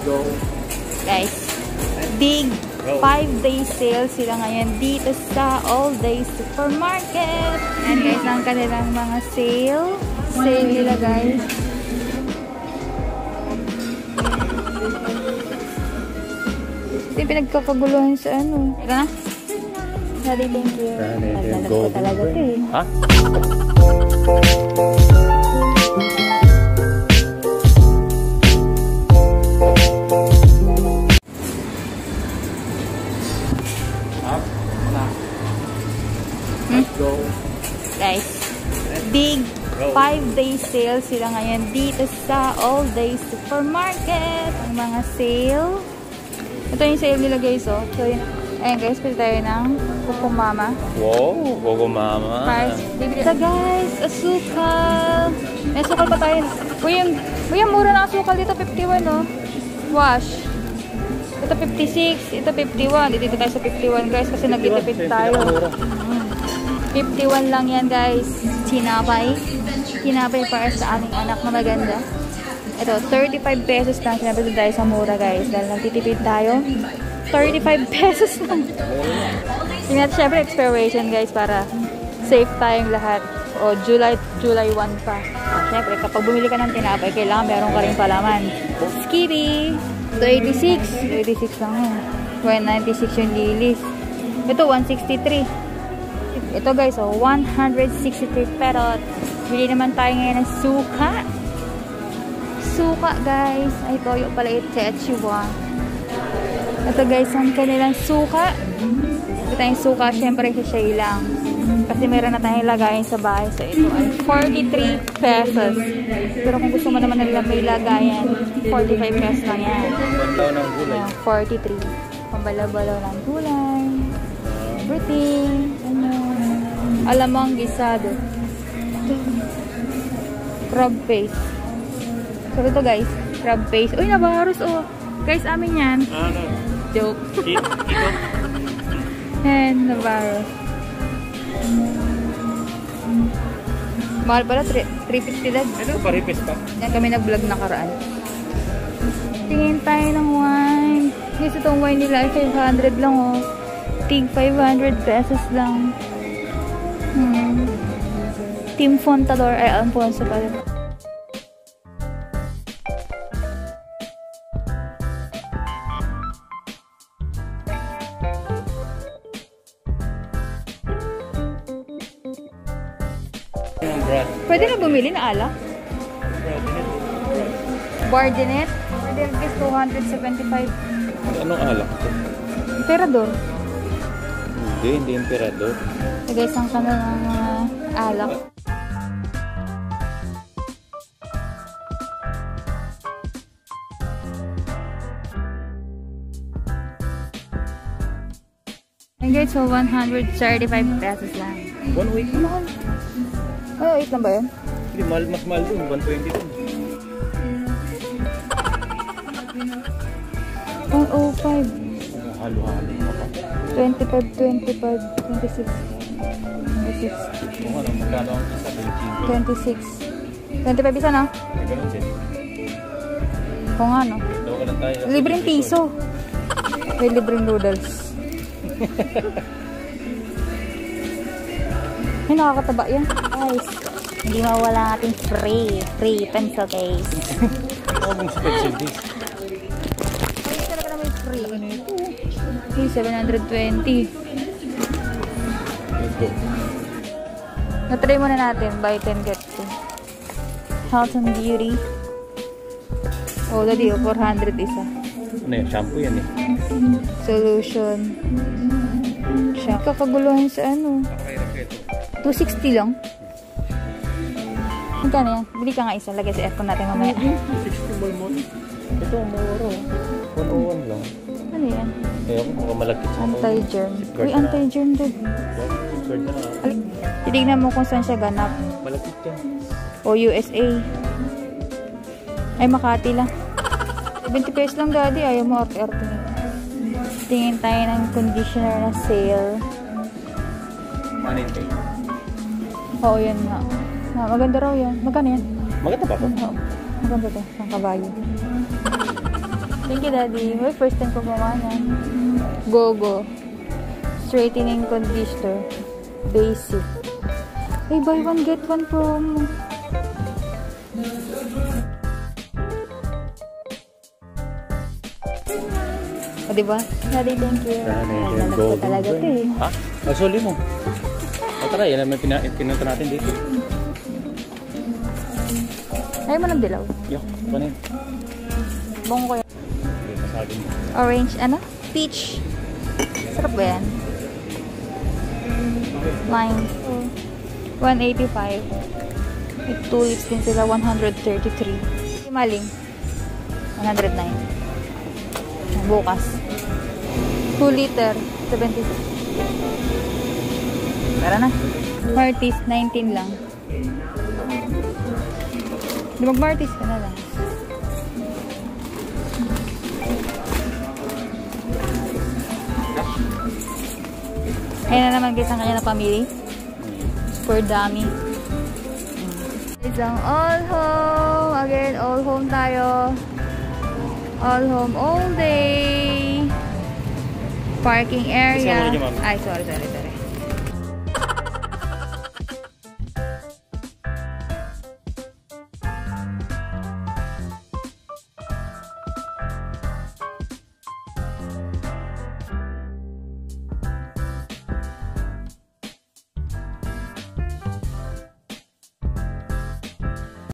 Guys, big 5-day sale sila ngayon dito sa Allday Supermarket. And guys, ang kanilang mga sale nila guys. Hindi pinagkakaguluhan sa ano. Ika na? Sorry, thank you. Naglalas ko talaga ito eh. Ha? Guys, big 5-day sale sila ngayon dito sa Allday Supermarket. Ang mga sale. Ito yung sale nila guys, oh. So, ayan guys, pili tayo ng Coco Mama. Wow, Coco Mama. Ito guys, asukal. May asukal pa tayo. Kuya, mura na asukal dito, 51, no? Wash. Ito 56, ito 51. Dito tayo sa 51 guys kasi nagtitipid tayo. 51 lang yan guys. Tinapay para sa aming anak na maganda. Ito, 35 pesos lang. Sinabi tayo sa mura guys. Dahil nagtitipid tayo. 35 pesos lang. Tingnan natin syempre expiration guys para safe tayong lahat. O July 1 pa. Syempre kapag bumili ka ng tinapay, kailangan meron ka rin palaman. Skippy! Ito 86 lang yun. 196 yung lilis. Ito 163. Ito guys, oh, 163 pesos. Bili naman tayo ngayon ng suka. Suka guys. Ay, toyo pala ito. Ito guys, ang kanilang suka. Ito tayong suka, syempre sa lang. Kasi meron na tayong lagayin sa bahay. So ito ay 43 pesos. Pero kung gusto mo naman nila may lagayan, 45 pesos lang yan. 43. Pambalaw-balaw ng gulay. Everything. Alamang gisado. Crab paste. So ito guys, crab paste. Uy, nabaros oh. Guys, amin yan. Ano? Joke. And nabaros. Mahal pala, 350 lang. Ano, paripis pa? Yan kami nag-vlog nakaraan. Tingin tayo ng wine. Guys, itong wine nila ay 500 lang oh. Tig 500 pesos lang. Team Fontador ay Alfonso pala. Pwede na bumili na alak? Bardinet? Bardinet is 275. Anong alak? Emperador. Hindi Emperador. Guys, ang kanilang alak. And guys, so 135 pesos lang. 1 week mahal. Ay, 8 lang ba yun? Hindi, mas mahal dun. 120 dun. 105. Halo-halo. 25, 26. Kung ano, magkano ang isa? 26. 25 isa na? Ganun din. Kung ano? Dawa ka lang tayo. Libreng piso. May libreng noodles. Ay, nakakataba yan. Guys, hindi mawala ang ating free pencil case. Ano mong pencil case? Ay, talaga na may free. Okay, 720. Let's go. Na-try muna natin. Buy 10 get 2. Health and Beauty. Oh, dadi, 400 isa. Ano yun? Shampoo yan eh. Solution. Siya. Kakaguluhan sa ano. 260 lang. Magkano yan? Bili ka nga isa. Lagay sa aircon natin mamaya. 260 ball mo. Ito, moro. 101 lang. Ano yan? Ayun, mukhang malagkit sa anti-germ. Uy, anti-germ din. Titignan mo kung saan siya ganap. Malagkit yan. O USA. Ay, Makati lang. 20 pesos lang daddy. Ayaw mo arte-arte. Tingin tayo ng conditioner na sale. Manintay. Oo, yan nga. Maganda raw yan. Magkano yan? Maganda ba ito? Oo. Maganda ito. Ang kabayo. Thank you, Daddy. May first time ko gumawa. Go. Straightening conditioner. Basic. Hey, buy one, get one promo. O, diba? Daddy, thank you. Lalagyan ko talaga ito eh. Ha? Masuli mo. O tara, yan naman pinunta natin dito. Ayaw mo ng dilaw? Yok, panin. Bongo ko yan. Orange, ano? Peach. Sarap ba yan? Lime. 185. With tulips din sila, 133. Maling. 109. Bukas. 2 liter, 76. Tara na. Martis, 19 lang. Di mag-Martis ka na lang. Ayan na naman guys ang kanya na pamili. For dummy. Isang all home. Again, all home tayo. All home all day. Parking area. Ay, sorry.